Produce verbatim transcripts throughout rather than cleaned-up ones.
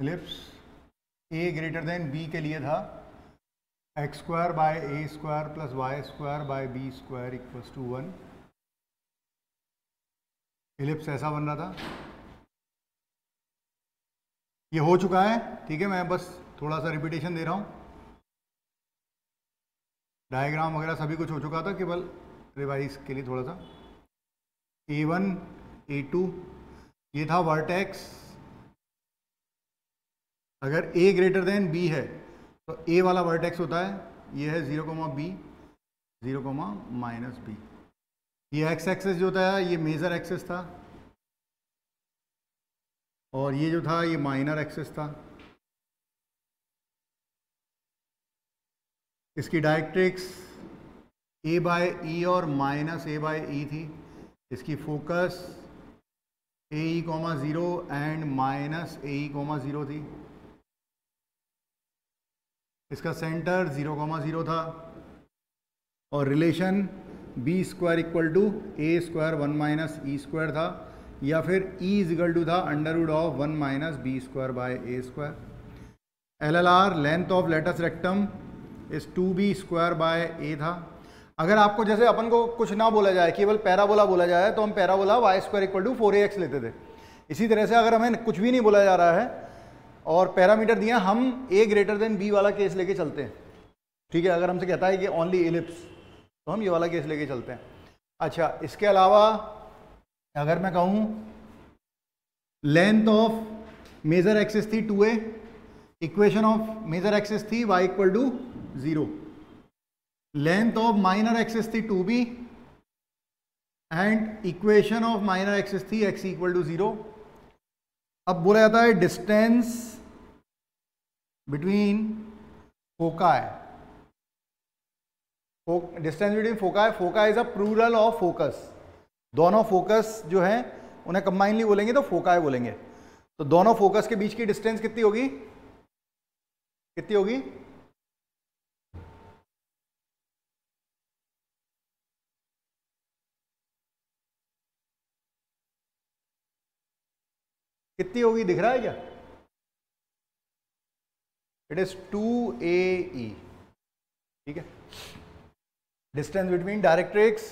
Ellipse a greater than b के लिए था x square by a square plus y square by b square equals to one. Ellipse ऐसा बन रहा था, ये हो चुका है, ठीक है। मैं बस थोड़ा सा रिपीटेशन दे रहा हूँ, डायग्राम वगैरह सभी कुछ हो चुका था, केवल रिवाइज के लिए थोड़ा सा। ए वन ए टू ये था वर्टेक्स, अगर ए ग्रेटर देन बी है तो ए वाला वर्टेक्स होता है, ये है zero comma b, zero comma minus b. ये एक्स एक्सेस जो होता है ये मेजर एक्सेस था, और ये जो था ये माइनर एक्सेस था। इसकी डायरेक्ट्रिक्स ए बाय ई और माइनस ए बाय ई थी। इसकी focus a e comma zero and minus a e comma zero थी। इसका सेंटर ज़ीरो कॉमा ज़ीरो था, और relation b square equal to a square one minus e square था, या फिर ई इज इक्वल टू था under root of one minus b square by a square. L L R length of latus rectum is two b square by a था। अगर आपको जैसे अपन को कुछ ना बोला जाए, केवल पैराबोला बोला जाए, तो हम parabola y square equal to four a x लेते थे। इसी तरह से अगर हमें कुछ भी नहीं बोला जा रहा है और पैरामीटर दिया, हम ए ग्रेटर देन बी वाला केस लेके चलते हैं, ठीक है। अगर हमसे कहता है कि ओनली इलिप्स, तो हम ये वाला केस लेके चलते हैं। अच्छा, इसके अलावा अगर मैं कहूँ लेंथ ऑफ मेजर एक्सिस थी two a, equation of major axis थी y equal to zero, length of minor axis थी two b, and equation of minor axis थी x इक्वल टू जीरो। अब बोला जाता है distance between foci, distance between foci, foci is a plural of focus. दोनों focus जो है उन्हें कंबाइनली बोलेंगे तो फोकाई बोलेंगे। तो दोनों फोकस के बीच की डिस्टेंस कितनी होगी, कितनी होगी? कितनी होगी, दिख रहा है क्या? It is two a e, ठीक है। डिस्टेंस बिटवीन डायरेक्ट्रिक्स,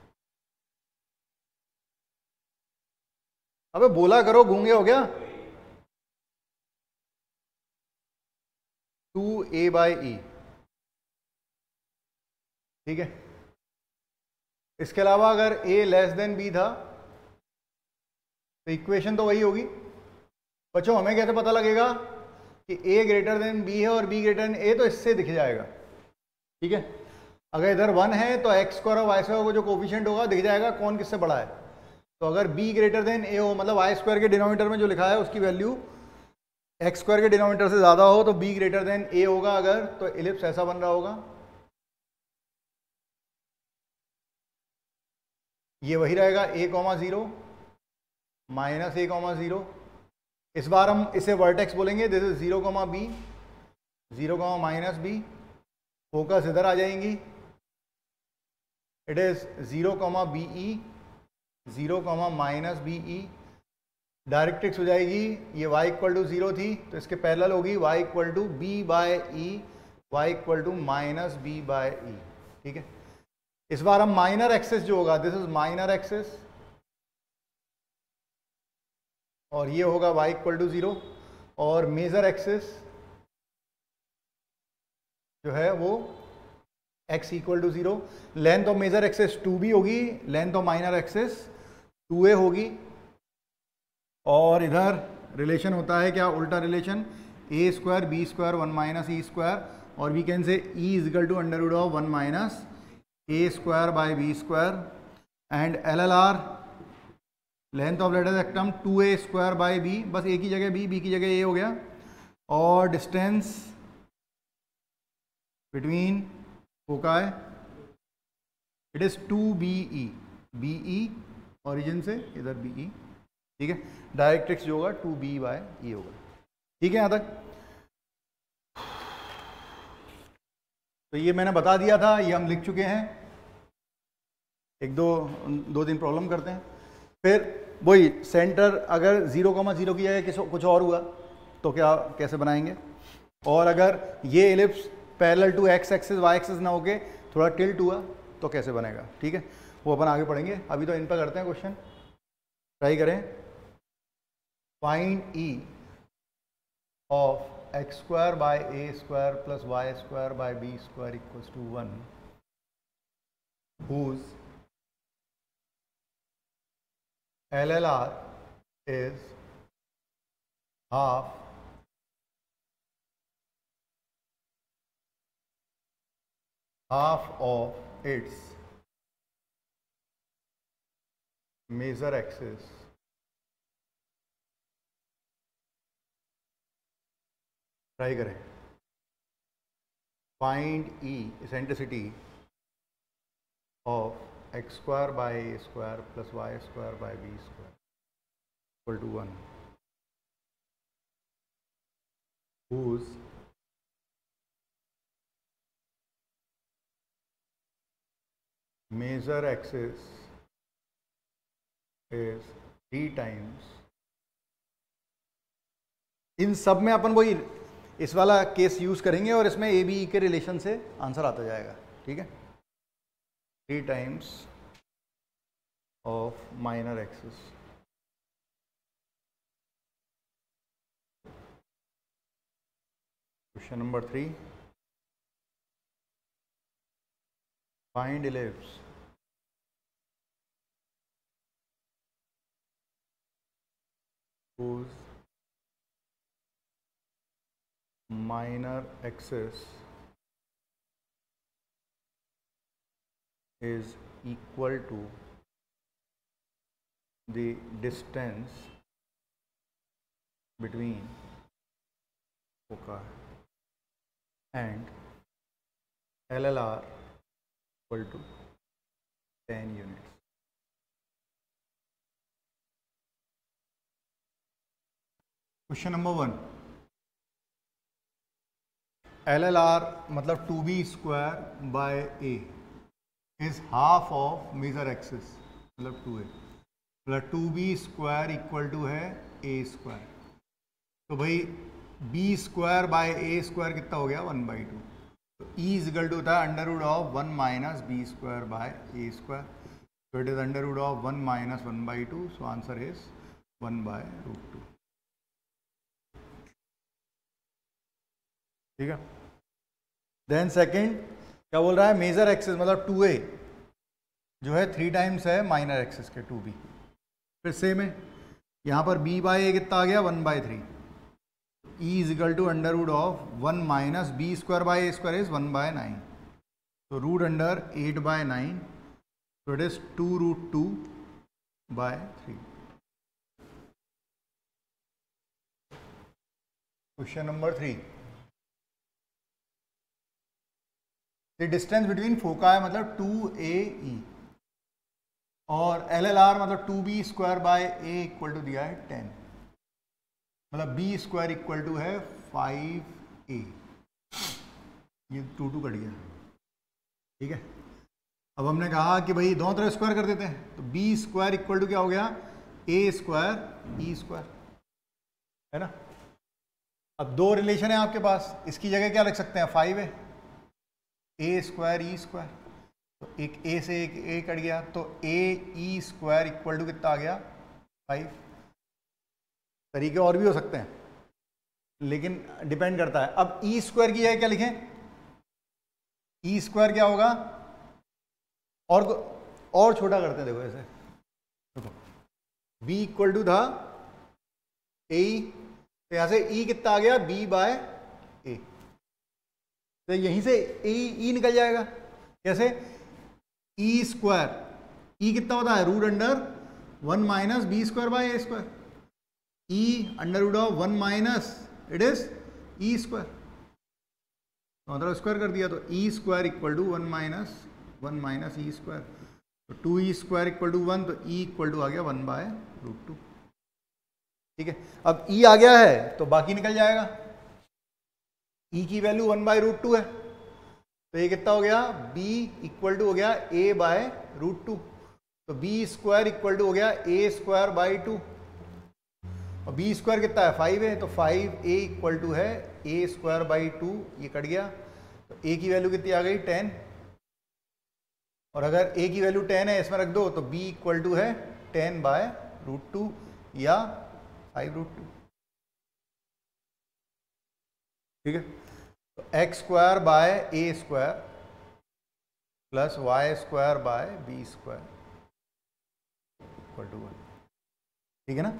अबे बोला करो, गूंगे हो गया। टू ए बाई ई, ठीक है। इसके अलावा अगर ए लेस देन बी था तो इक्वेशन तो वही होगी। बच्चों हमें कैसे पता लगेगा कि ए ग्रेटर देन बी है और बी ग्रेटर देन ए? तो इससे दिख जाएगा, ठीक है। अगर इधर वन है तो एक्स स्क्वायर और वाई स्क्वायर को जो कोफिशिएंट होगा दिख जाएगा कौन किससे बड़ा है। तो अगर b ग्रेटर देन a हो, मतलब वाई स्क्वायर के डिनोमिनेटर में जो लिखा है उसकी वैल्यू एक्स स्क्वायर के डिनोमिनेटर से ज़्यादा हो तो b ग्रेटर देन a होगा। अगर तो इलिप्स ऐसा बन रहा होगा, ये वही रहेगा a comma zero minus a comma zero. इस बार हम इसे वर्टेक्स बोलेंगे, this is zero comma b, zero comma minus b. Focus इधर आ जाएंगी, it is zero comma b e, zero comma minus b e. Directrix हो जाएगी, ये y इक्वल टू ज़ीरो थी तो इसके पैरेलल होगी y equal to b by e, y equal to minus b by e, ठीक है। इस बार हम माइनर एक्सेस जो होगा, दिस इज माइनर एक्सेस, और ये होगा y इक्वल टू ज़ीरो, और मेजर एक्सेस जो है वो x equal to zero. Length of major axis two b होगी, length of minor axis two a होगी, और इधर रिलेशन होता है क्या, उल्टा रिलेशन, a square b square one minus e square, और we can say e is equal to under root of one minus a square by b square. And L L R length of latus rectum two a square by b, बस a की जगह B, B की जगह ए हो गया, और distance between foci it is two b e, b e origin से इधर बी ई, ठीक है। डायरेक्ट्रिक्स जो होगा टू बी बाय ई होगा, ठीक है। यहाँ तक तो ये मैंने बता दिया था, ये हम लिख चुके हैं। एक दो दो दिन प्रॉब्लम करते हैं, फिर वही सेंटर अगर जीरो कॉमा जीरो की जगह किसी कुछ और हुआ तो क्या कैसे बनाएंगे, और अगर ये ellipse parallel to x axis y axis ना होके थोड़ा टिल्ट हुआ तो कैसे बनेगा, ठीक है, वो अपन आगे पढ़ेंगे। अभी तो इन पर करते हैं क्वेश्चन, ट्राई करें। Find e of x square by a square plus y square by b square equals to one, whose L L R is half half of its major axis try करें। Find e eccentricity of x square by a square plus y square by b square equal to one, whose major axis is three times। इन सब में अपन वही इस वाला case use करेंगे और इसमें ए बी के रिलेशन से आंसर आता जाएगा, ठीक है। Three times of minor axis। Question number three. Find ellipse whose minor axis is equal to the distance between foci and L L R equal to ten units। Question number one, L L R मतलब two b square by a is half of major axis मतलब two a, मतलब two b square equal to है a square. तो भाई b square by a square कितना हो गया, one by two. तो ई इज इक्वल टू होता है under root of one minus b square by a square. तो it is under root of one minus one by two, so answer is one by root two, ठीक है। Then second क्या बोल रहा है, major axis मतलब two a जो है थ्री टाइम्स है माइनर एक्सिस के टू बी। फिर सेम है यहाँ पर b बाई ए कितना आ गया, one by three. E is equal to under root of one minus b square by a square is one by nine. तो root under eight by nine, तो it is two root two by three. Question number three, the distance between foci मतलब two a e और L L R मतलब two b square by a equal to दिया है ten, मतलब b square equal to है five a. ये two to cut गया, ठीक है। अब हमने कहा कि भाई दोनों तरफ स्क्वायर कर देते हैं, तो बी स्क्वायर इक्वल टू क्या हो गया, ए स्क्वायर ई स्क्वायर, है ना। अब दो रिलेशन है आपके पास, इसकी जगह क्या रख सकते हैं, फाइव है, ए स्क्वायर ई स्क्वायर। तो एक ए से एक ए कट गया, तो a e square equal to कितना आ गया, फाइव। तरीके और भी हो सकते हैं, लेकिन डिपेंड करता है। अब ई स्क्वायर की जगह क्या लिखें, ई स्क्वायर क्या होगा, और और छोटा करते हैं, देखो ऐसे, देखो बी इक्वल टू था ए, तो यहां से ई कितना आ गया, बी बाय ए। तो यहीं से ए ई निकल जाएगा, कैसे, ई स्क्वायर, ई कितना होता है, root under one minus b square by a square. E under root of one minus it is e square, मतलब स्क्वायर कर दिया, तो e square equal to one minus one minus e square. तो two e square equal to one, तो e equal to आ गया one by root two, ठीक है। अब ई आ गया है तो बाकी निकल जाएगा, ई की value one by root two है, तो ये कितना हो गया, b इक्वल टू हो गया a बाय रूट टू। तो b स्क्वायर इक्वल टू हो गया a स्क्वायर बाई टू। और बी स्क्वायर कितना है, फाइव है, तो फाइव ए इक्वल टू है ए स्क्वायर बाई टू, ये कट गया, तो ए की वैल्यू कितनी आ गई, टेन। और अगर ए की वैल्यू टेन है इसमें रख दो तो बी इक्वल टू है टेन बाय रूट टू या फाइव रूट टू। ठीक है, तो x square by a square plus y square by b square equal to one. ठीक है ना।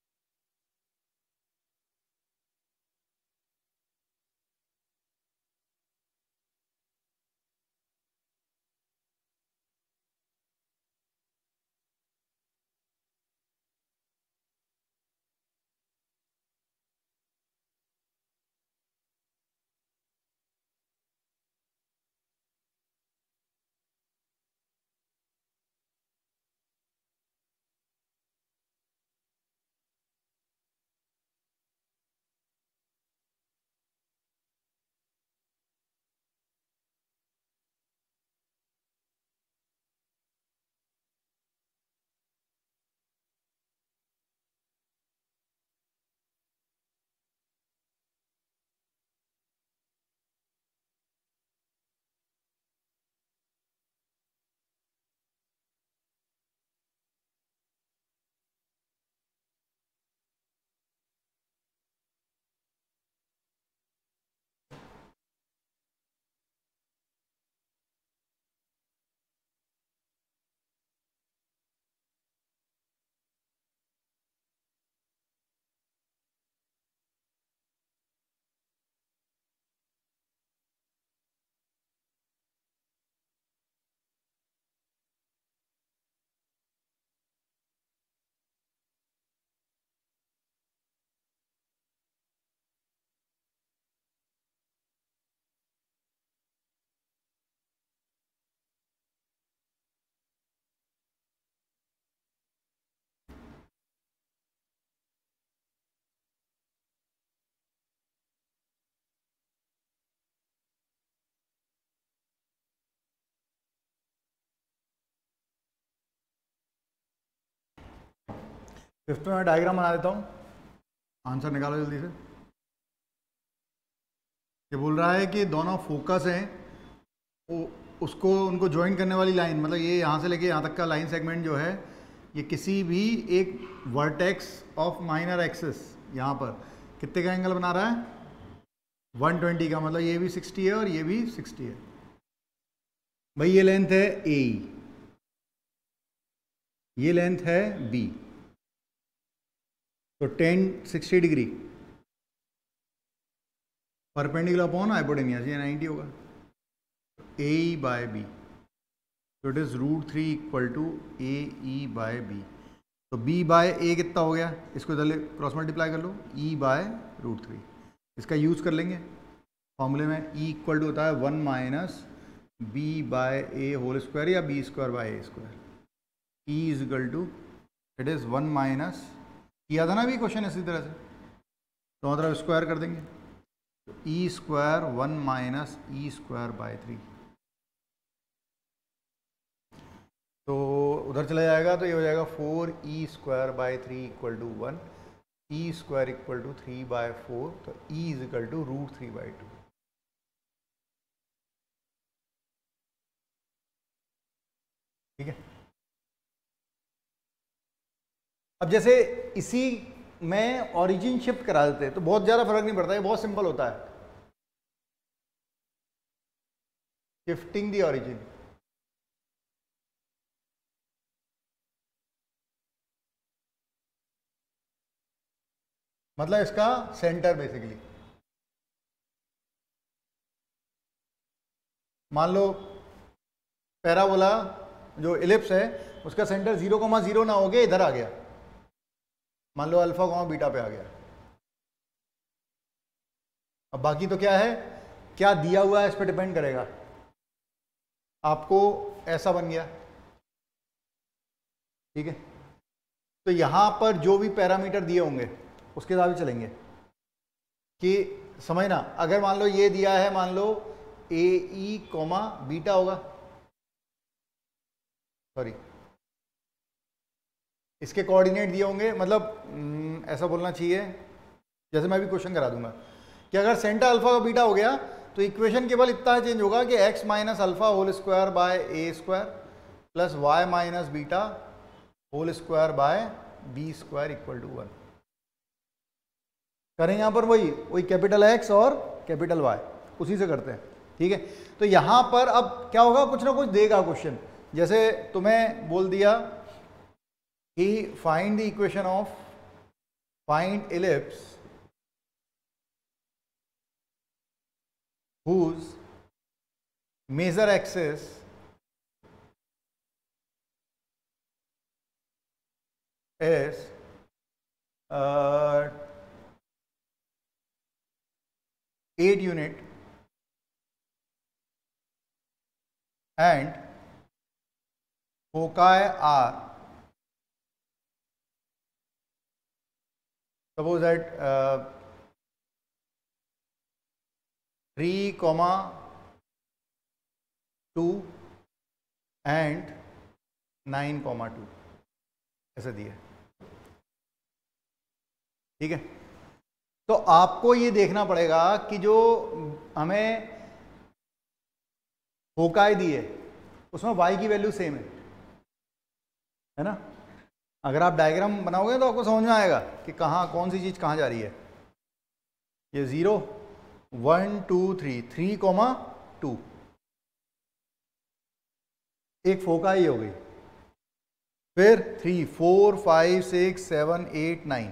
फिफ्थ में मैं डायग्राम बना देता हूँ, आंसर निकालो जल्दी से। ये बोल रहा है कि दोनों फोकस हैं, वो उसको उनको ज्वाइन करने वाली लाइन, मतलब ये यहाँ से लेके यहाँ तक का लाइन सेगमेंट जो है, ये किसी भी एक वर्टेक्स ऑफ माइनर एक्सिस यहाँ पर कितने का एंगल बना रहा है, वन ट्वेंटी का, मतलब ये भी सिक्सटी है और ये भी सिक्सटी है। भाई ये लेंथ है ए, ये लेंथ है बी, तो ten sixty degree perpendicular upon hypotenuse, ये नाइन्टी होगा, ए बाय बी, तो it is root three equal to a e by b. तो बी बाय ए कितना हो गया, इसको इधर क्रॉस मल्टीप्लाई कर लो, ई बाय रूट थ्री, इसका यूज़ कर लेंगे फॉर्मूले में। ई इक्वल टू होता है one minus b by a whole square या b square by a square. E is equal to, it is one minus, किया था ना भी क्वेश्चन इसी तरह से, तो मतलब स्क्वायर कर देंगे, तो e square one minus e square by three, तो उधर चला जाएगा तो ये हो जाएगा four e square by three equal to one, e square equal to three by four, तो e is equal to root three by two. ठीक है। अब जैसे इसी में ओरिजिन शिफ्ट करा देते हैं तो बहुत ज़्यादा फर्क नहीं पड़ता है, बहुत सिंपल होता है, शिफ्टिंग दी ओरिजिन। मतलब इसका सेंटर बेसिकली, मान लो पैराबोला जो इलिप्स है उसका सेंटर जीरो कॉमा जीरो ना हो गया, इधर आ गया, मान लो अल्फा कॉमा बीटा पे आ गया। अब बाकी तो क्या है, क्या दिया हुआ है इस पर डिपेंड करेगा। आपको ऐसा बन गया, ठीक है, तो यहां पर जो भी पैरामीटर दिए होंगे उसके साथ भी चलेंगे कि समझना। अगर मान लो ये दिया है, मान लो ए ई कॉमा बीटा होगा, सॉरी इसके कोऑर्डिनेट दिए होंगे, मतलब ऐसा बोलना चाहिए, जैसे मैं भी क्वेश्चन करा दूंगा कि अगर सेंटर अल्फा का बीटा हो गया तो इक्वेशन केवल इतना चेंज होगा कि x minus alpha whole square by a square plus y minus beta whole square by b square equal to one. करें यहां पर वही वही कैपिटल एक्स और कैपिटल वाई, उसी से करते हैं, ठीक है। तो यहां पर अब क्या होगा, कुछ ना कुछ देगा क्वेश्चन, जैसे तुम्हें बोल दिया कि find the equation of find ellipse whose major axis is uh, eight unit and foci are suppose at uh, three comma two and nine comma two ऐसे दिए, ठीक है। तो आपको ये देखना पड़ेगा कि जो हमें फोकाई दिए उसमें y की वैल्यू सेम है, है ना। अगर आप डायग्राम बनाओगे तो आपको समझ में आएगा कि कहाँ कौन सी चीज कहाँ जा रही है। ये zero one two three three comma two, एक फोकाई हो गई, फिर three four five six seven eight nine,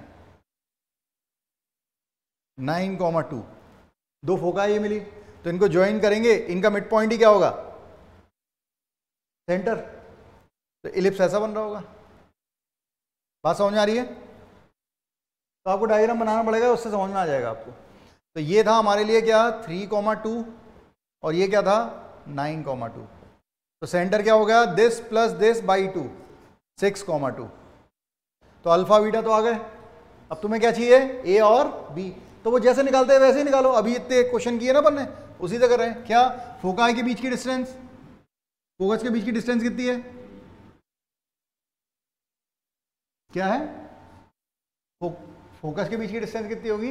nine comma two, दो फोकाई मिली, तो इनको ज्वाइन करेंगे, इनका मिड पॉइंट ही क्या होगा, सेंटर। तो इलिप्स ऐसा बन रहा होगा। बात समझ में आ रही है? तो आपको डायग्राम बनाना पड़ेगा, उससे समझ में आ जाएगा आपको। तो ये था हमारे लिए क्या, थ्री कॉमा टू, और ये क्या था, नाइन कॉमा टू। तो सेंटर क्या हो गया, this plus this by two, six comma two. तो अल्फा बीटा तो आ गए। अब तुम्हें क्या चाहिए, ए और बी। तो वो जैसे निकालते हैं वैसे ही निकालो। अभी इतने क्वेश्चन किए ना अपन ने, उसी से कर रहे हैं। क्या, फोकाई के बीच की डिस्टेंस, फोकस के बीच की डिस्टेंस कितनी है, क्या है, फो, फोकस के बीच की डिस्टेंस कितनी होगी,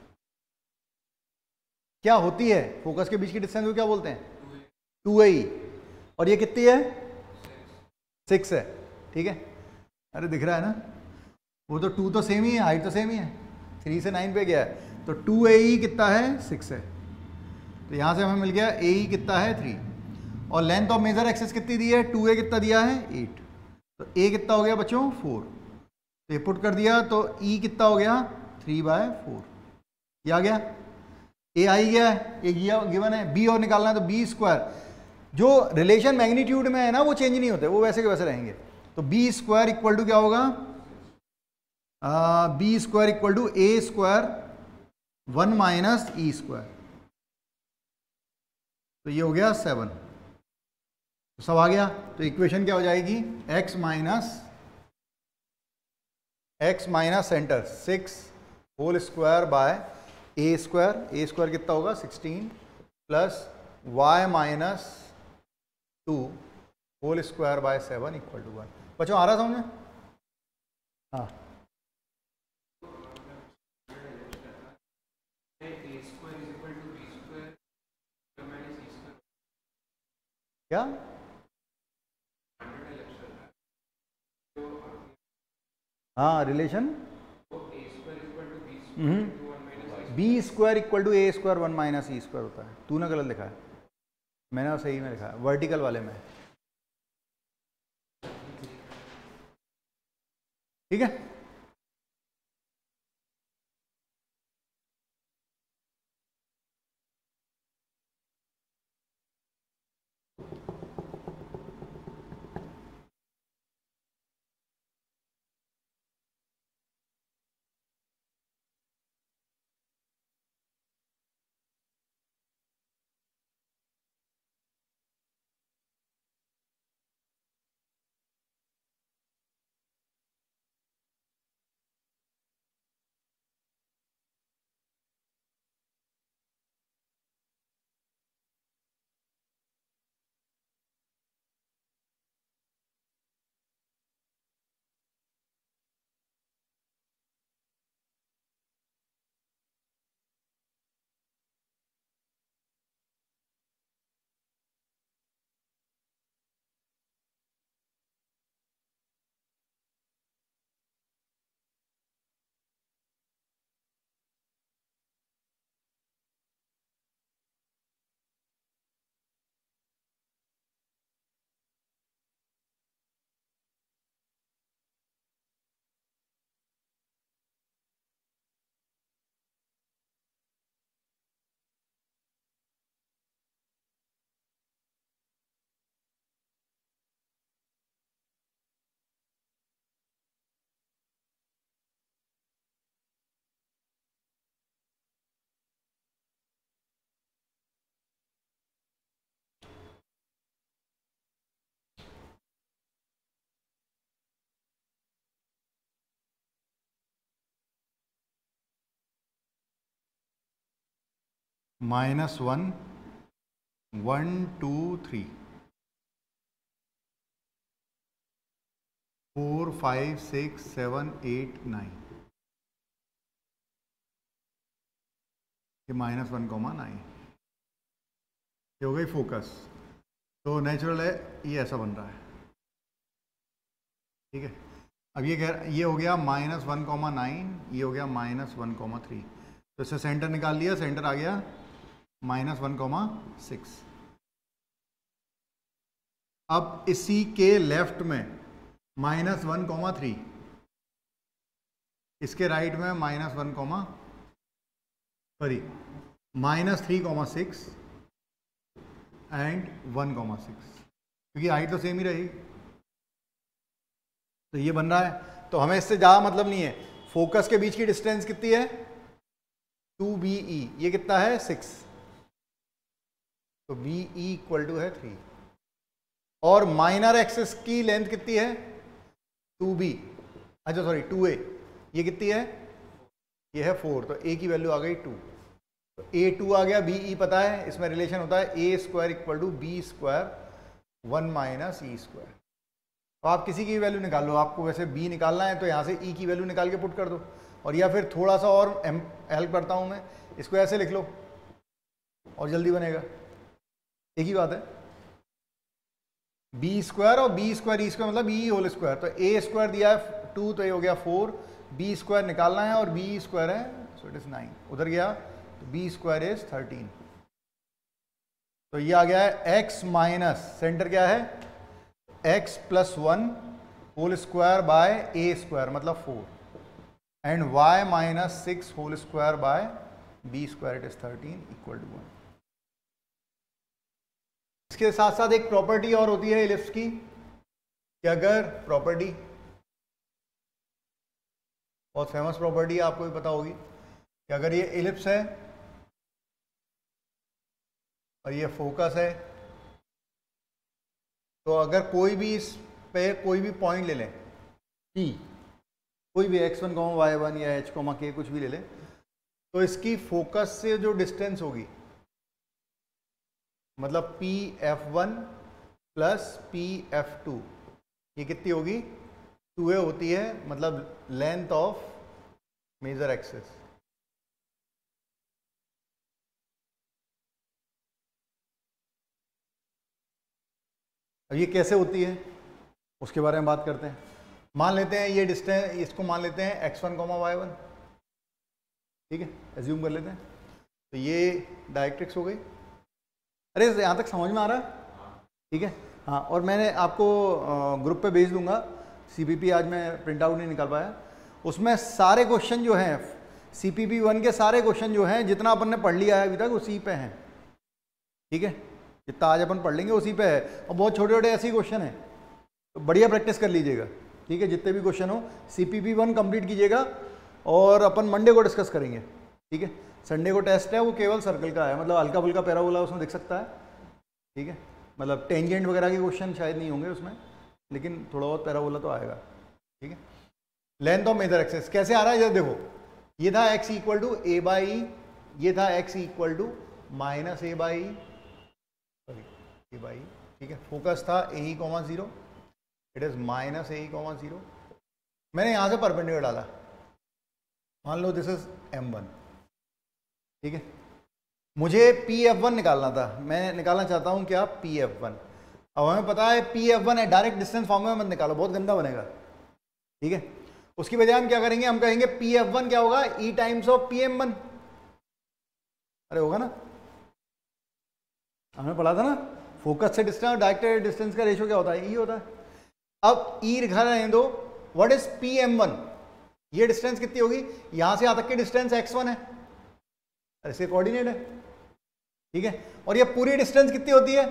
क्या होती है फोकस के बीच की डिस्टेंस को क्या बोलते हैं, टू ए। और ये कितनी है, सिक्स है, ठीक है। अरे दिख रहा है ना, वो तो टू तो सेम ही है, हाइट तो सेम ही है, थ्री से नाइन पे गया है, तो टू ए ई कितना है, सिक्स है। तो यहाँ से हमें मिल गया ए ई कितना है, थ्री, और लेंथ ऑफ मेजर एक्सिस कितनी दी है, टू ए कितना दिया है, एट। तो ए कितना हो गया बच्चों, फोर। तो ये पुट कर दिया, तो ई कितना हो गया, थ्री बाय फोर। ये आ गया, ए आई गया है, एक गिवन है, बी और निकालना है, तो बी स्क्वायर, जो रिलेशन मैग्नीट्यूड में है ना वो चेंज नहीं होते, वो वैसे के वैसे रहेंगे। तो बी स्क्वायर इक्वल टू क्या होगा, b square equal to a square one minus e square. तो ये हो गया सेवन। तो सब आ गया। तो इक्वेशन क्या हो जाएगी, x minus x minus center six whole square by a square, a square कितना होगा, sixteen, plus y minus two whole square by seven equal to one. बच्चों आ रहा समझ में? हाँ, क्या, हाँ relation b square equal to a square one minus e square होता है। तूने गलत लिखा है, मैंने और सही में लिखा है, वर्टिकल वाले में, ठीक है। Minus one, one two three, four five six seven eight nine, ये माइनस वन कॉमा नाइन, ये हो गई फोकस। तो नेचुरल है ये ऐसा बन रहा है, ठीक है। अब ये कह ये हो गया माइनस वन कॉमा नाइन, ये हो गया माइनस वन कॉमा थ्री, तो इससे सेंटर निकाल लिया, सेंटर आ गया माइनस वन कॉमा सिक्स। अब इसी के लेफ्ट में माइनस वन कॉमा थ्री, इसके राइट में minus one comma sorry minus three comma six and one comma six, क्योंकि हाइट तो सेम ही रहेगी। तो ये बन रहा है, तो हमें इससे ज़्यादा मतलब नहीं है। फोकस के बीच की डिस्टेंस कितनी है? टू बी ई, ये कितना है? सिक्स, तो बी ई इक्वल टू है थ्री। और माइनर एक्सिस की लेंथ कितनी है? टू बी, अच्छा सॉरी टू ए, ये कितनी है? ये है फोर, तो ए की वैल्यू आ गई टू, तो ए टू आ गया, बी ई पता है, इसमें रिलेशन होता है a square equal to b square one minus e square. तो आप किसी की वैल्यू निकाल लो, आपको वैसे बी निकालना है तो यहाँ से ई की वैल्यू निकाल के पुट कर दो, और या फिर थोड़ा सा और हेल्प करता हूँ मैं, इसको ऐसे लिख लो और जल्दी बनेगा, एक ही बात है। बी स्क्वायर और बी स्क्वायर ई स्क्वायर मतलब ई होल स्क्वायर, तो ए स्क्वायर दिया है टू, तो ये हो गया फोर, बी स्क्वायर निकालना है और बी स्क्वायर है सो इट इज नाइन, उधर गया तो बी स्क्वायर इज थर्टीन। तो ये आ गया है एक्स माइनस सेंटर क्या है? X plus one whole square by a square मतलब four, and y minus six whole square by b square it is thirteen equal to one. इसके साथ साथ एक प्रॉपर्टी और होती है इलिप्स की, कि अगर प्रॉपर्टी, बहुत फेमस प्रॉपर्टी आपको भी पता होगी, कि अगर ये इलिप्स है और ये फोकस है, तो अगर कोई भी इस पे कोई भी पॉइंट ले लें P, कोई भी x one comma y one या एच कॉमा के कुछ भी ले लें, तो इसकी फोकस से जो डिस्टेंस होगी मतलब P F one plus P F two, ये कितनी होगी? टू ए होती है, मतलब लेंथ ऑफ मेजर एक्सिस। अब ये कैसे होती है उसके बारे में बात करते हैं। मान लेते हैं ये डिस्टेंस, इसको मान लेते हैं x one comma y one, ठीक है, एज्यूम कर लेते हैं। तो ये डायरेक्ट्रिक्स हो गई। अरे यहाँ तक समझ में आ रहा है? ठीक है, हाँ। और मैंने आपको ग्रुप पे भेज दूंगा सीपीपी, आज मैं प्रिंट आउट नहीं निकाल पाया, उसमें सारे क्वेश्चन जो हैं सीपीपी वन के सारे क्वेश्चन जो हैं जितना अपन ने पढ़ लिया है अभी तक उसी पे हैं, ठीक है, जितना आज अपन पढ़ लेंगे उसी पे है। और बहुत छोटे छोटे ऐसे क्वेश्चन हैं, तो बढ़िया प्रैक्टिस कर लीजिएगा, ठीक है। जितने भी क्वेश्चन हो सीपीपी वन कंप्लीट कीजिएगा, और अपन मंडे को डिस्कस करेंगे, ठीक है। संडे को टेस्ट है, वो केवल सर्कल का है, मतलब हल्का फुल्का पैराबोला उसमें दिख सकता है, ठीक है, मतलब टेंजेंट वगैरह के क्वेश्चन शायद नहीं होंगे उसमें, लेकिन थोड़ा बहुत पैराबोला तो आएगा, ठीक है। लेंथ ऑफ मेजर एक्सिस कैसे आ रहा है, जब देखो ये था x equal to a by e, ये था x equal to minus a by e, sorry a by e, ठीक है। फोकस था a e comma zero, it is minus a e comma zero. मैंने यहाँ से परपेंडिकुलर डाला, मान लो दिस इज एम वन, ठीक है। मुझे पी एफ वन निकालना था, मैं निकालना चाहता हूँ क्या? P F one. अब हमें पता है पी एफ वन है, डायरेक्ट डिस्टेंस फॉर्मूला मत निकालो, बहुत गंदा बनेगा, ठीक है। उसकी बजाय हम क्या करेंगे, हम कहेंगे पी एफ वन क्या होगा? E times of P M one. अरे होगा ना, हमने पढ़ा था ना, फोकस से डिस्टेंस और डायरेक्ट डिस्टेंस का रेशियो क्या होता है? ई होता है। अब ई लिखा रहने दो, what is P M one? ये डिस्टेंस कितनी होगी? यहां से यहां तक की डिस्टेंस एक्स वन है, इसके कोऑर्डिनेट है, ठीक है। और ये पूरी डिस्टेंस कितनी होती है?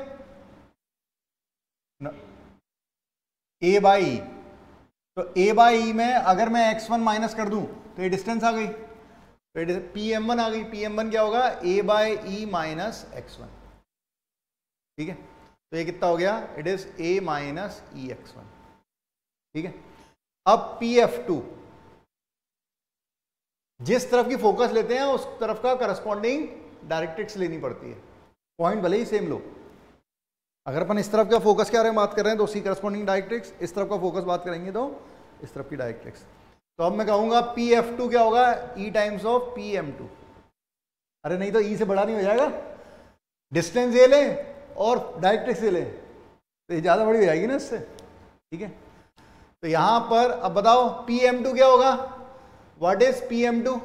A by e. तो ए बाई ई में अगर मैं एक्स वन माइनस कर दूं तो ये डिस्टेंस आ गई, तो पी एम वन आ गई। पी एम वन क्या होगा? A by e minus x one, ठीक है। तो ये कितना हो गया? It is a minus e x one, ठीक है। अब पी एफ टू, जिस तरफ की फोकस लेते हैं उस तरफ का करस्पॉन्डिंग डायरेक्ट्रिक्स लेनी पड़ती है, पॉइंट भले ही सेम लो। अगर अपन इस तरफ का फोकस के बारे में बात कर रहे हैं तो उसकी करस्पॉन्डिंग डायरेक्ट्रिक्स, इस तरफ का फोकस बात करेंगे तो इस तरफ की डायरेक्ट्रिक्स। तो अब मैं कहूँगा पी एफ टू क्या होगा, e times of P M two. अरे नहीं तो ई से बड़ा नहीं हो जाएगा, डिस्टेंस ये ले और डायरेक्ट्रिक्स ये ले तो ये ज़्यादा बड़ी हो जाएगी ना इससे, ठीक है। तो यहाँ पर अब बताओ पी एम टू क्या होगा, what is P M two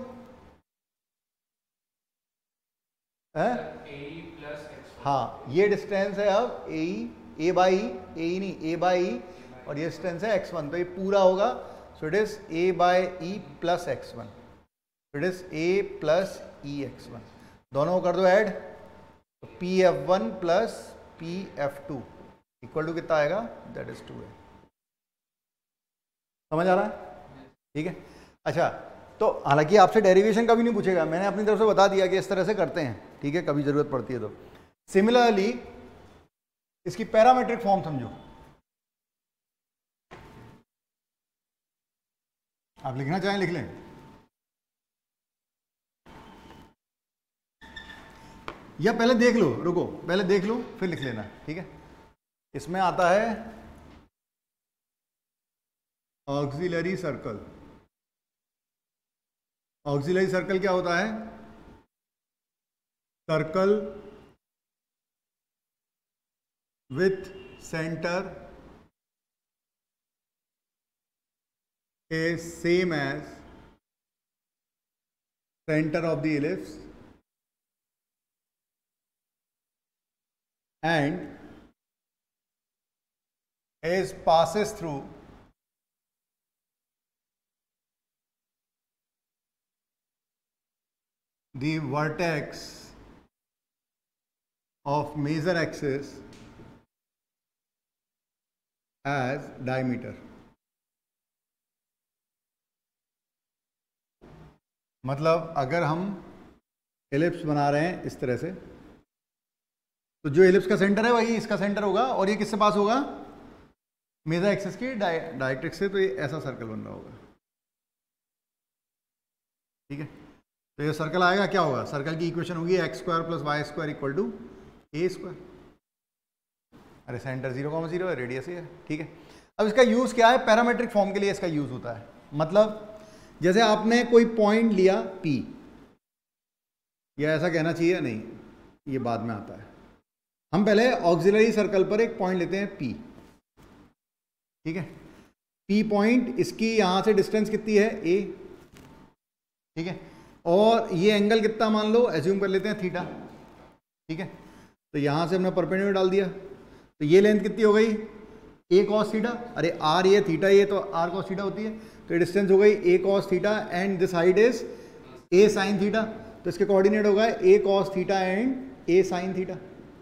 है? हाँ ये डिस्टेंस है अब ए ई, ए बाई ए ई नहीं ए बाई ई, और ये डिस्टेंस है एक्स वन, तो ये पूरा होगा। So it is a by e plus x one, it is a plus e x one, दोनों को कर दो ऐड, तो P F one plus P F two equal to कितना आएगा, दैट इज टू है। समझ आ रहा है, ठीक है। अच्छा तो हालांकि आपसे डेरिवेशन कभी नहीं पूछेगा, मैंने अपनी तरफ से बता दिया कि इस तरह से करते हैं, ठीक है, कभी जरूरत पड़ती है तो। सिमिलरली इसकी पैरामेट्रिक फॉर्म समझो, आप लिखना चाहें लिख लें, या पहले देख लो, रुको पहले देख लो फिर लिख लेना, ठीक है। इसमें आता है ऑक्सिलरी सर्कल। ऑक्सिलरी सर्कल क्या होता है, circle with center is same as center of the ellipse and is passes through the vertex of major axis as diameter। मतलब अगर हम एलिप्स बना रहे हैं इस तरह से, तो जो एलिप्स का सेंटर है वही इसका सेंटर होगा, और ये किससे पास होगा, मेजर एक्सिस की डायरेक्ट्रिक्स से, तो ये ऐसा सर्कल बन रहा होगा, ठीक है। तो ये सर्कल आएगा, क्या होगा, सर्कल की इक्वेशन होगी x square plus y square equal to a square. अरे सेंटर जीरो कॉमा जीरो है, रेडियस ही है, ठीक है। अब इसका यूज क्या है, पैरामेट्रिक फॉर्म के लिए इसका यूज होता है। मतलब जैसे आपने कोई पॉइंट लिया P, या ऐसा कहना चाहिए नहीं, ये बाद में आता है, हम पहले ऑक्सिलरी सर्कल पर एक पॉइंट लेते हैं P, ठीक है। P पॉइंट, इसकी यहां से डिस्टेंस कितनी है A, ठीक है, और ये एंगल कितना मान लो, एज्यूम कर लेते हैं थीटा, ठीक है। तो यहां से हमने परपेंडिकुलर डाल दिया, तो ये लेंथ कितनी हो गई, A cos थीटा, अरे R ये थीटा ये तो R cos थीटा होती है, तो डिस्टेंस हो गई A cos theta and this height is A sin theta, तो इसके कोऑर्डिनेट होगा A cos theta and A sin theta.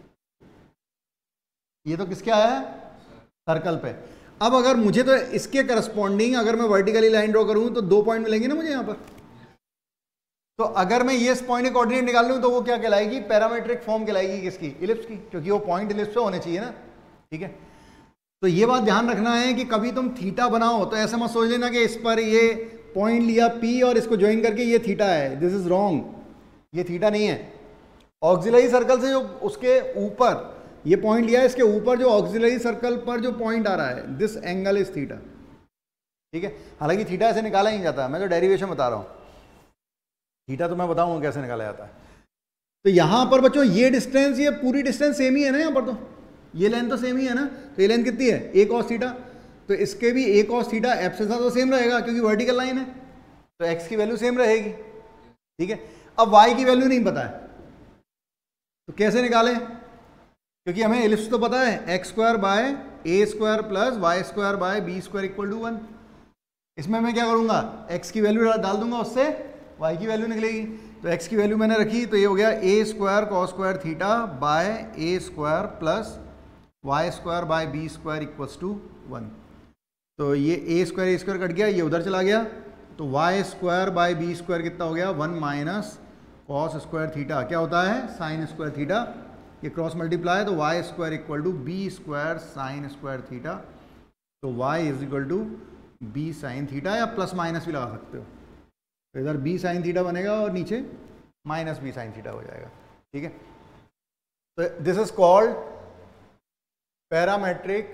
ये तो किसके आया है, सर्कल पे। अब अगर मुझे तो इसके करस्पॉन्डिंग अगर मैं वर्टिकली लाइन ड्रॉ करूं तो दो पॉइंट मिलेंगे ना मुझे यहां पर। तो अगर मैं ये इस पॉइंट के कोऑर्डिनेट निकाल लूं तो वो क्या कहलाएगी, पैरामेट्रिक फॉर्म कहलाएगी किसकी, इलिप्स की, क्योंकि वो पॉइंट इलिप्स पे होने चाहिए ना, ठीक है। तो ये बात ध्यान रखना है कि कभी तुम थीटा बनाओ तो ऐसा मत सोच लेना कि इस पर ये पॉइंट लिया P और इसको ज्वाइन करके ये थीटा है, दिस इज रॉन्ग, ये थीटा नहीं है। ऑक्सिलरी सर्कल से जो उसके ऊपर ये पॉइंट लिया है, इसके ऊपर जो ऑक्सिलरी सर्कल पर जो पॉइंट आ रहा है, दिस एंगल इज थीटा, ठीक है। हालांकि थीटा ऐसे निकाला ही नहीं जाता, मैं तो डेरिवेशन बता रहा हूँ, थीटा तो मैं बताऊंगा कैसे निकाला जाता है। तो यहां पर बच्चों ये डिस्टेंस, ये पूरी डिस्टेंस सेम ही है ना, यहाँ पर तो ये लेंथ तो सेम ही है ना, तो ये लेंथ कितनी है, A cos थीटा, तो इसके भी A cos थीटा एफ से तो सेम रहेगा क्योंकि वर्टिकल लाइन है, तो x की वैल्यू सेम रहेगी, ठीक है। अब y की वैल्यू नहीं पता है तो कैसे निकालें, क्योंकि हमें एलिप्स तो पता है x square by a square plus y square by b square equal to one. इसमें मैं क्या करूंगा, x की वैल्यू डाल दूंगा, उससे y की वैल्यू निकलेगी। तो x की वैल्यू मैंने रखी, तो ये हो गया a square cos square theta by a square plus y square by b square equals to one. तो ये a square a square cut गया, ये उधर चला गया, तो y square by b square कितना हो गया, one minus cos square theta क्या होता है, साइन स्क्वायर थीटा, ये क्रॉस मल्टीप्लाई, तो y square equal to b square sine square theta, तो y is equal to b sine theta, या प्लस माइनस भी लगा सकते हो, तो इधर बी साइन थीटा बनेगा और नीचे माइनस बी साइन थीटा हो जाएगा, ठीक है। तो this is called parametric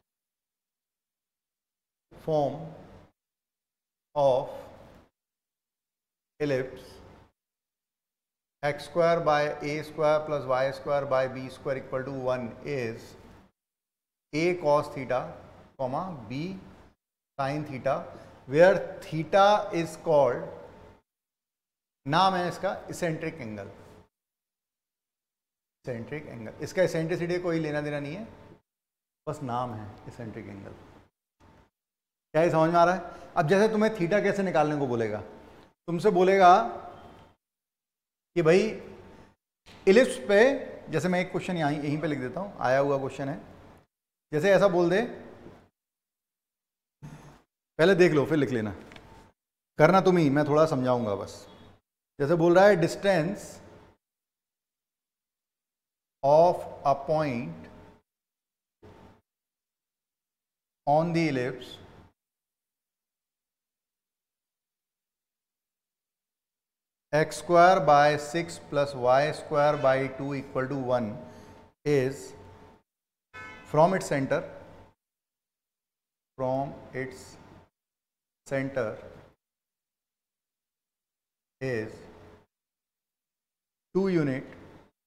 form of ellipse x square by a square plus y square by b square equal to one is a cos theta comma b sin theta where theta is called, नाम है इसका eccentric angle. Eccentric angle, इसका eccentricity कोई लेना देना नहीं है, बस नाम है इसेंट्रिक एंगल। क्या ये समझ में आ रहा है? अब जैसे तुम्हें थीटा कैसे निकालने को बोलेगा, तुमसे बोलेगा कि भाई इलिप्स पे, जैसे मैं एक क्वेश्चन यहीं यहीं पे लिख देता हूं, आया हुआ क्वेश्चन है, जैसे ऐसा बोल दे, पहले देख लो फिर लिख लेना, करना तुम ही, मैं थोड़ा समझाऊंगा बस। जैसे बोल रहा है distance of a point on the ellipse x square by six plus y square by two equal to one is from its center, from its center is two unit,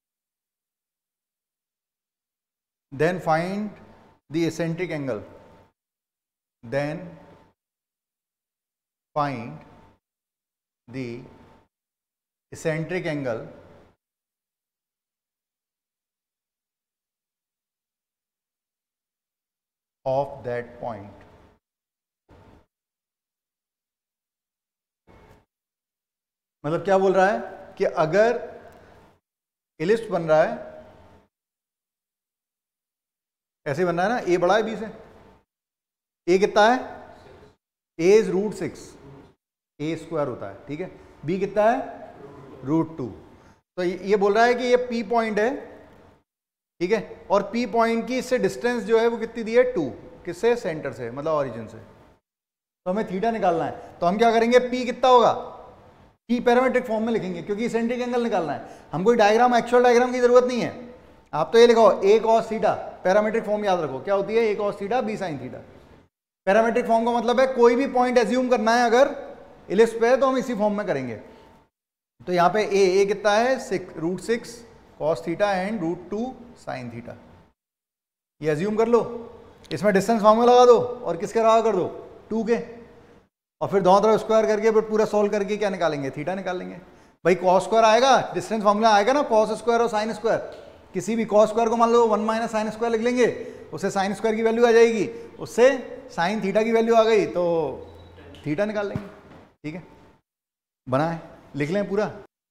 then find the eccentric angle, then find the eccentric angle of that point। मतलब क्या बोल रहा है कि अगर ellipse बन रहा है, ऐसे बन रहा है ना, ए बड़ा है बी से, ए कितना है, a is root six, a square होता है, ठीक है, बी कितना है रूट टू। तो ये बोल रहा है कि ये पी पॉइंट है, ठीक है, और पी पॉइंट की इससे डिस्टेंस जो है वो कितनी दी है, टू, किससे, सेंटर से, मतलब ओरिजिन से। तो हमें थीटा निकालना है, तो हम क्या करेंगे, पी कितना होगा, पी पैरामेट्रिक फॉर्म में लिखेंगे क्योंकि इसेंट्रिक एंगल निकालना है। हम कोई डायग्राम, एक्चुअल डायग्राम की जरूरत नहीं है, आप तो ये लिखो a cos theta, parametric form याद रखो क्या होती है, a cos theta b sine theta. Parametric form का मतलब है कोई भी पॉइंट एज्यूम करना है अगर इलिप्स पे है तो हम इसी फॉर्म में करेंगे। तो यहाँ पे ए ए कितना है, six root six cos theta and root two sine theta, ये एज्यूम कर लो। इसमें डिस्टेंस फॉर्मूला लगा दो और किसके रहा कर दो, टू के, और फिर दोनों तरफ स्क्वायर करके फिर पूरा सॉल्व करके क्या निकालेंगे, थीटा निकालेंगे। भाई कॉस स्क्वायर आएगा, डिस्टेंस फॉर्मूला आएगा ना, कॉस स्क्वायर और साइन स्क्वायर, किसी भी कॉस स्क्वायर को मान लो वन माइनस साइन स्क्वायर लिख लेंगे, उससे साइन स्क्वायर की वैल्यू आ जाएगी, उससे साइन थीटा की वैल्यू आ गई तो थीटा निकाल लेंगे, ठीक है। बना है, लिख लें पूरा,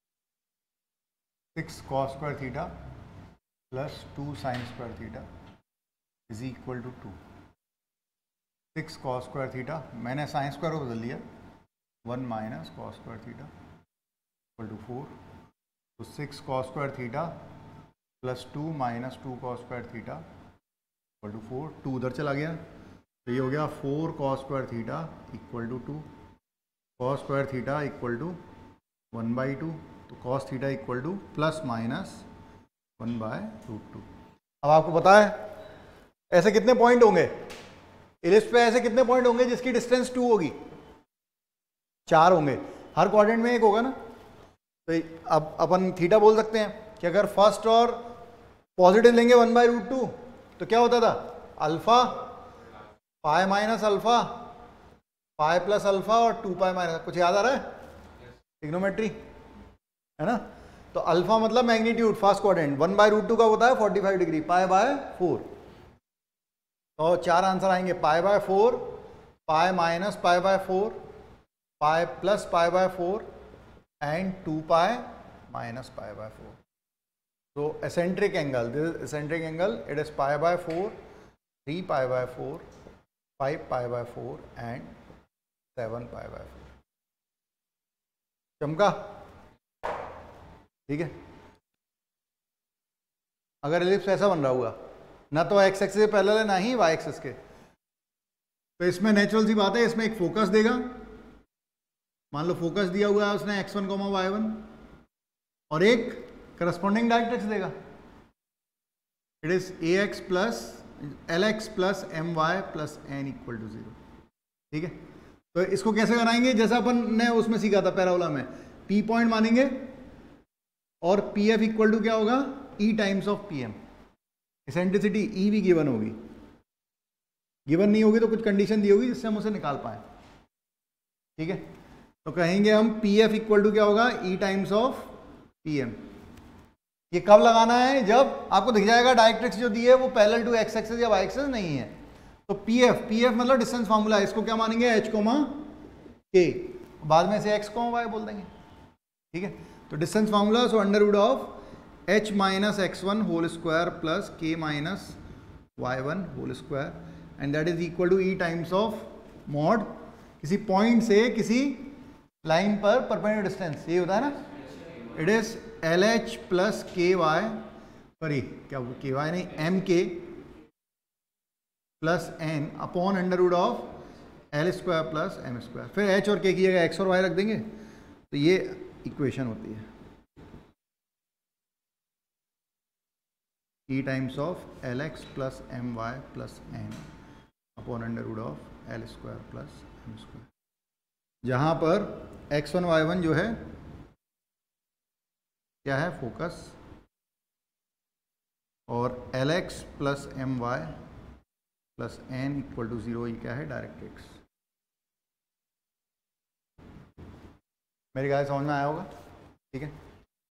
six cos square theta plus two sine square theta is equal to two. Six cos square theta, मैंने साइन स्क्वायर को बदल दिया, one minus cos square theta equal to four. तो six cos square theta plus two minus two cos square theta equal to four. Two उधर चला गया तो ये हो गया four cos square theta equal to two. Cos square theta equal to one by two, तो cos theta equal to plus minus one by root two. अब आपको पता है ऐसे कितने पॉइंट होंगे इलिप्स पे, ऐसे कितने पॉइंट होंगे जिसकी डिस्टेंस टू होगी, चार होंगे, हर क्वाड्रेंट में एक होगा ना। तो अब अपन थीटा बोल सकते हैं कि अगर फर्स्ट और पॉजिटिव लेंगे वन बाय रूट टू तो क्या होता था, alpha pi minus alpha pi plus alpha और टू पाई माइनस, कुछ याद आ रहा है, ट्रिग्नोमेट्री है ना। तो अल्फा मतलब magnitude first quadrant, one by root two का होता है forty five degree, pi by four. तो चार आंसर आएंगे, pi by four, pi minus pi by four, pi plus pi by four and two pi minus pi by four. तो eccentric angle, this is eccentric angle, it is pi by four, three pi by four, five pi by four and seven pi by four. चमका, ठीक है। अगर ellipse ऐसा बन रहा होगा, ना तो एक्स एक्सिस से पैरेलल है ना ही वाई एक्सिस के, तो इसमें नेचुरल सी बात है, इसमें एक फोकस देगा। मान लो फोकस दिया हुआ है उसने x one comma y one, और एक करस्पॉन्डिंग डायरेक्ट्रिक्स देगा। It is a x plus l x plus m y plus n equal to zero. ठीक है, तो इसको कैसे बनाएंगे, जैसा अपन ने उसमें सीखा था पैराबोला में, पी पॉइंट मानेंगे और पी एफ इक्वल टू क्या होगा, e times of P M. Eccentricity e भी गिवन होगी, गिवन नहीं होगी तो कुछ कंडीशन दी होगी जिससे हम उसे निकाल पाए। ठीक है, तो कहेंगे हम पी एफ इक्वल टू क्या होगा, e times of P M. ये कब लगाना है, जब आपको दिख जाएगा डायरेक्ट्रिक्स जो दी है वो पैरेलल टू एक्स एक्सिस या वाई एक्सिस नहीं है। तो पी एफ, पी एफ मतलब डिस्टेंस फार्मूला है, इसको क्या मानेंगे, एच कोमा के, बाद में से एक्स कोमा वाई बोल देंगे। ठीक है, तो distance formula, so under root of h minus x one whole square plus k minus y one whole square and that is equal to e times of mod किसी point से किसी line पर perpendicular distance, ये होता है ना, it is l h plus k y, sorry क्या k y नहीं, m k plus n upon under root of l square plus m square. फिर एच और के की जगह एक्स और वाई रख देंगे, तो ये इक्वेशन होती है e times of l x plus m y plus n upon under root of l square plus m square, जहाँ पर एक्स वन वाई वन जो है क्या है, फोकस, और l x plus m y plus n equal to zero, ये क्या है, डायरेक्ट्रिक्स। मेरी गाय समझ में आया होगा। ठीक है।